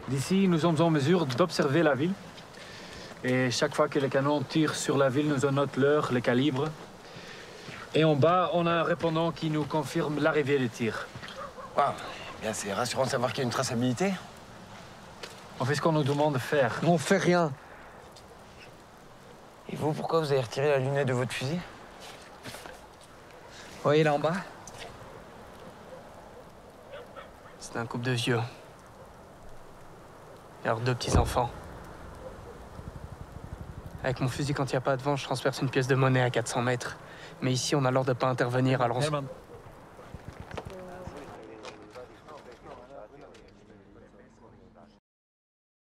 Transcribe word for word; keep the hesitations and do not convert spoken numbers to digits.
D'ici, nous sommes en mesure d'observer la ville. Et chaque fois que les canons tirent sur la ville, nous en notons l'heure, le calibre. Et en bas, on a un répondant qui nous confirme l'arrivée des tirs. Waouh, bien c'est rassurant de savoir qu'il y a une traçabilité. On fait ce qu'on nous demande de faire. On fait rien. Et vous, pourquoi vous avez retiré la lunette de votre fusil? Vous voyez là en bas? C'est un couple de vieux. Et leurs deux petits-enfants. Avec mon fusil, quand il n'y a pas de vent, je transperce une pièce de monnaie à quatre cents mètres. Mais ici, on a l'ordre de pas intervenir, alors on... Herman.